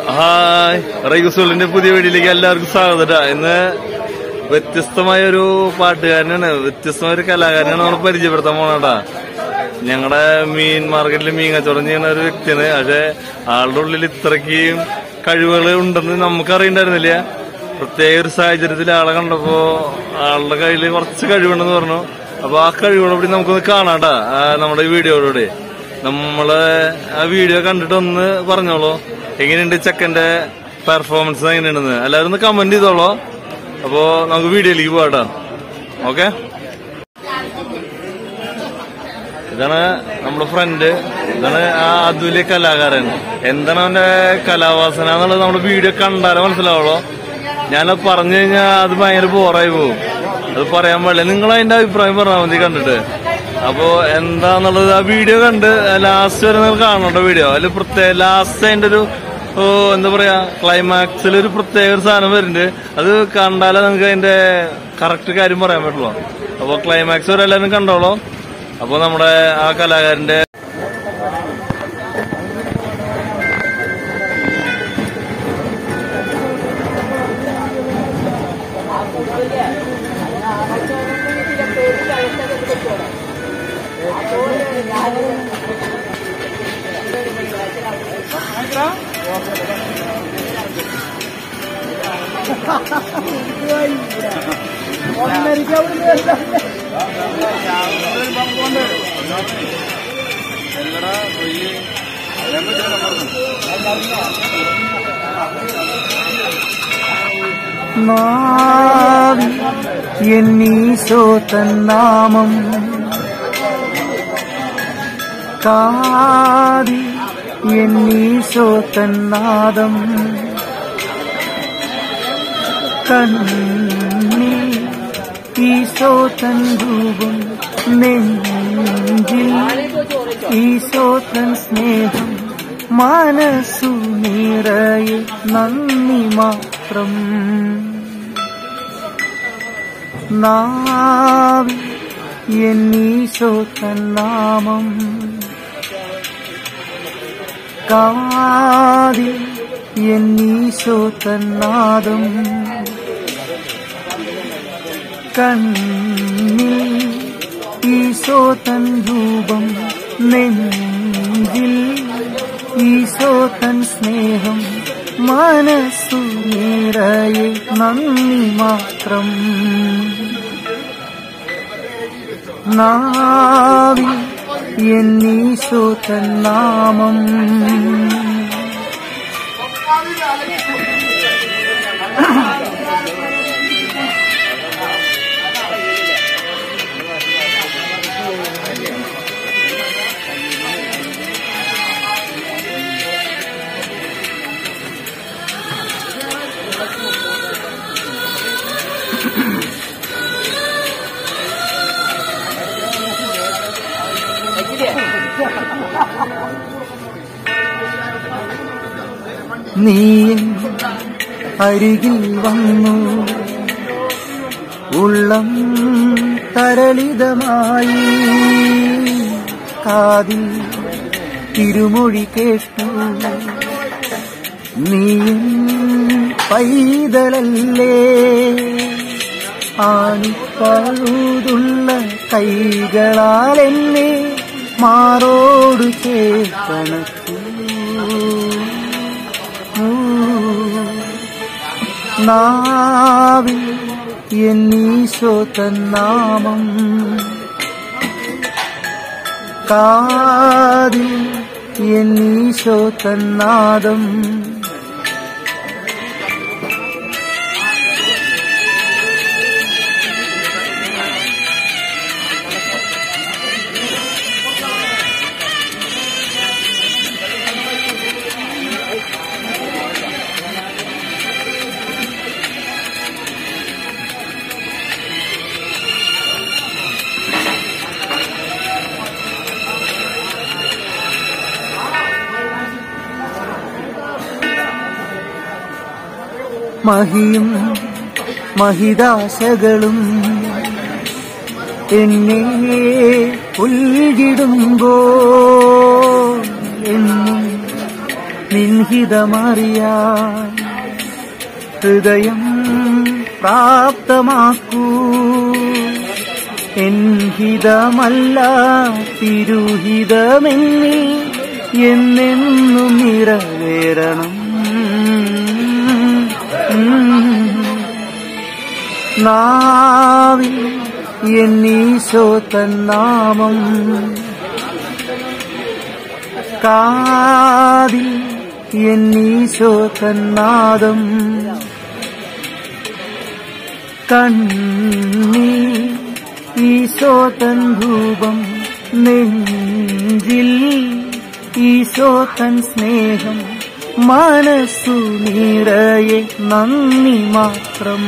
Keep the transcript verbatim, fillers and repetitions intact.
Hi, റൈഗുസോളിന്റെ പുതിയ വീഡിയോയിലേക്ക് എല്ലാവർക്കും സ്വാഗതം. ഇന്ന് വ്യത്യസ്തമായ ഒരു പാട്ടുകാരനാണ്, വ്യത്യസ്തമായ ഒരു കലാകാരനാണ് നമ്മൾ പരിചയപ്പെടുത്താൻ പോണേട്ടാ. ഞങ്ങളുടെ മീൻ മാർക്കറ്റിൽ മീൻ കച്ചവടം ചെയ്യുന്ന ഒരു വ്യക്തിയാണ്. പക്ഷെ ആളുടെ ഉള്ളിൽ ഇത്രയ്ക്കും കഴിവുകൾ ഉണ്ടെന്ന് നമുക്കറിയണ്ടായിരുന്നില്ല. പ്രത്യേക ഒരു സാഹചര്യത്തിൽ ആളെ കണ്ടപ്പോ ആളുടെ കയ്യിൽ കുറച്ച് കഴിവുണ്ടെന്ന് പറഞ്ഞു. അപ്പൊ ആ കഴിവുകളോടെ നമുക്കൊന്ന് കാണാട്ടാ നമ്മുടെ വീഡിയോയിലൂടെ. നമ്മള് ആ വീഡിയോ കണ്ടിട്ട് ഒന്ന് പറഞ്ഞോളൂ, എങ്ങനെയുണ്ട് ചെക്കന്റെ പെർഫോമൻസ് എങ്ങനെയുണ്ടെന്ന് എല്ലാവരും ഒന്ന് കമന്റ് ചെയ്തോളൂ. അപ്പോ നമുക്ക് വീഡിയോയിലേക്ക് പോകാട്ടോ. ഓക്കെ, ഇതാണ് നമ്മുടെ ഫ്രണ്ട്, ഇതാണ് ആ അതുല്യ കലാകാരൻ. എന്താണ് അവന്റെ കലാവാസന എന്നുള്ളത് നമ്മുടെ വീഡിയോ കണ്ടാലേ മനസ്സിലാവുള്ളൂ. ഞാനത് പറഞ്ഞു കഴിഞ്ഞാൽ അത് ഭയങ്കര ബോറായി പോകും. അത് പറയാൻ പാടില്ല. നിങ്ങൾ അതിന്റെ അഭിപ്രായം പറഞ്ഞാൽ മതി കണ്ടിട്ട്. അപ്പോ എന്താന്നുള്ളത് ആ വീഡിയോ കണ്ട് ലാസ്റ്റ് വരെ നിങ്ങൾ കാണണ്ട വീഡിയോ. അതിൽ പ്രത്യേക ലാസ്റ്റ് അതിന്റെ ഒരു എന്താ പറയാ ക്ലൈമാക്സിൽ ഒരു പ്രത്യേക ഒരു സാധനം വരുന്നുണ്ട്. അത് കണ്ടാലേ നിങ്ങൾക്ക് അതിന്റെ കറക്റ്റ് കാര്യം പറയാൻ പറ്റുള്ളൂ. അപ്പൊ ക്ലൈമാക്സ് വരെ എല്ലാവരും കണ്ടോളൂ. അപ്പൊ നമ്മുടെ ആ കലാകാരന്റെ നാവി എന്നീശോ തന്നാമം കാതി എന്നീശോ തന്നാദം കണ്ണി ഈശോ തൻ രൂപം നെഞ്ചിൽ ഈശോ തൻ സ്നേഹം മനസ്സു നിറയെ നന്ദി മാത്രം നാവി എന്നീശോ തന്നാമം കാതി എന്നീശോ തന്നാദം കണ്ണിൽ ഈശോ തൻ രൂപം നെഞ്ചിൽ ഈശോ തൻ സ്നേഹം മനസ്സു നിറയെ നന്ദി മാത്രം നാവി എന്നീശോ തന്നാമം നീ അരികിൽ വന്നു ഉള്ളം തരളിതമായി കാതിൽ തിരുമൊഴി കേട്ടു നീ പൈതലല്ലേ ആണിപ്പഴുതുള്ള കൈകളാൽ എന്നെ മാറോട് ചേർക്കണച്ചു നാവിൽ എന്നീശോ തന്നാമം കാതിൽ എന്നീശോ തന്നാദം മഹിയും മഹിതാശകളും എന്നെ ഉൾകിടുമ്പോ എന്നും നിൻഹിതമറിയാൻ ഹൃദയം പ്രാപ്തമാക്കൂ. എൻഹിതമല്ല തിരുഹിതമെന്നിൽ എന്നെന്നും നിറവേറണം. നാവിൽ എന്നീശോ തന്നാമം, കാതിൽ എന്നീശോ തന്നാദം, കണ്ണിൽ ഈശോ തൻ ധൂപം, നെഞ്ചിൽ ഈശോ തൻ സ്നേഹം, മനസ്സു നിറയെ നന്ദി മാത്രം.